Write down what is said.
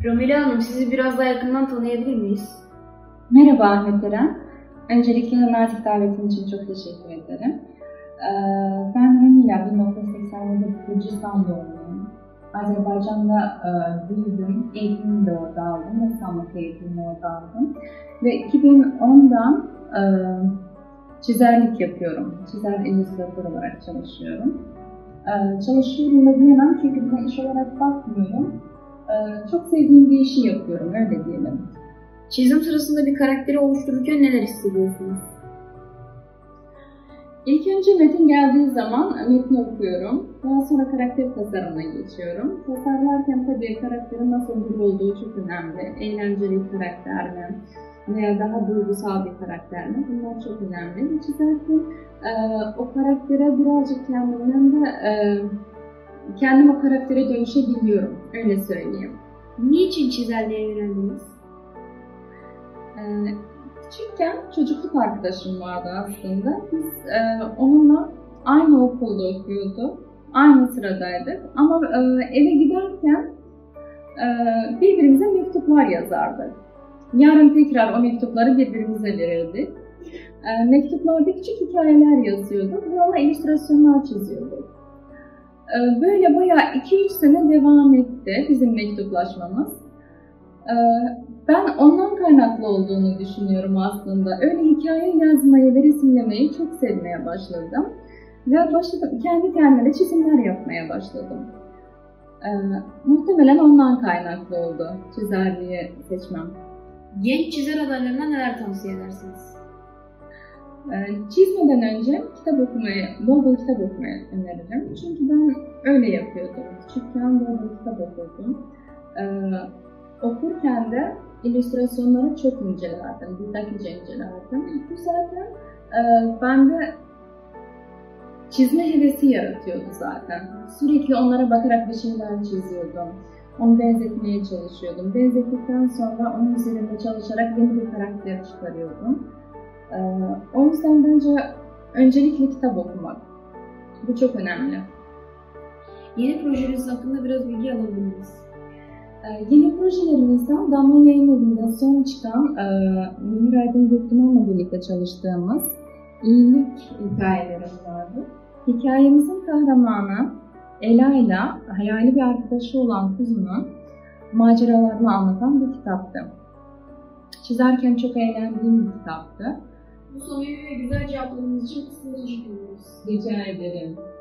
Romela Hanım, sizi biraz daha yakından tanıyabilir miyiz? Merhaba Ahmet Eren. Öncelikle nazik davetin için çok teşekkür ederim. Ben Romela, 1987 Gürcistan doğumluyum. Azerbaycan'da büyüdüm, eğitimimi de orada aldım, ressamlık eğitimimi orada aldım. Ve 2010'dan çizerlik yapıyorum. Çizer illüstratör olarak çalışıyorum. Çalışıyorum da diyemem çünkü buna iş olarak bakmıyorum. Çok sevdiğim bir işi yapıyorum, öyle diyelim. Çizim sırasında bir karakteri oluştururken neler hissediyorsunuz? İlk önce metin geldiği zaman metni okuyorum. Daha sonra karakter tasarımına geçiyorum. Tasarlarken tabii karakterin nasıl biri olduğu çok önemli. Eğlenceli bir karakter mi? Veya daha duygusal bir karakter mi? Bunlar çok önemli. Çizerken o karaktere birazcık kendim o karaktere dönüşebiliyorum. Öyle söyleyeyim. Niçin çizerliğe yöneldiniz? Küçükken çocukluk arkadaşım vardı aslında. Biz onunla aynı okulda okuyorduk, aynı sıradaydık. Ama eve giderken birbirimize mektuplar yazardık. Yarın tekrar o mektupları birbirimize verirdik. Mektuplarda küçük hikayeler yazıyorduk ve ona illüstrasyonlar çiziyorduk. Böyle bayağı 2-3 sene devam etti bizim mektuplaşmamız. Ben ondan kaynaklı olduğunu düşünüyorum aslında. Öyle hikaye yazmayı ve resimlemeyi çok sevmeye başladım. Ve kendi kendime çizimler yapmaya başladım. Muhtemelen ondan kaynaklı oldu çizerliği seçmem. Genç çizer adaylarına neler tavsiye edersiniz? Çizmeden önce bol bol kitap okumayı öneririm. Çünkü ben öyle yapıyordum. Küçükken bol bol kitap okurdum. Okurken de illüstrasyonları çok incelerdim, dikkatlice incelerdim. Bu zaten bende çizme hevesi yaratıyordu zaten. Sürekli onlara bakarak bir şeyler çiziyordum. Onu benzetmeye çalışıyordum. Benzettikten sonra onun üzerinde çalışarak yeni bir karakter çıkarıyordum. O yüzden bence öncelikle kitap okumak. Bu çok önemli. Yeni projeniz hakkında biraz bilgi alabilir miyiz? Yeni projelerimizden Damla Yayınevi'nde son çıkan Münir Aydın Göktuman'la birlikte çalıştığımız iyilik hikayelerimiz vardı. Hikayemizin kahramanı Ela'yla hayali bir arkadaşı olan Kuzu'nun maceralarını anlatan bir kitaptı. Çizerken çok eğlendiğim bir kitaptı. Bu soruyu ve güzel cevaplarınız için size teşekkür ederiz. Rica ederim.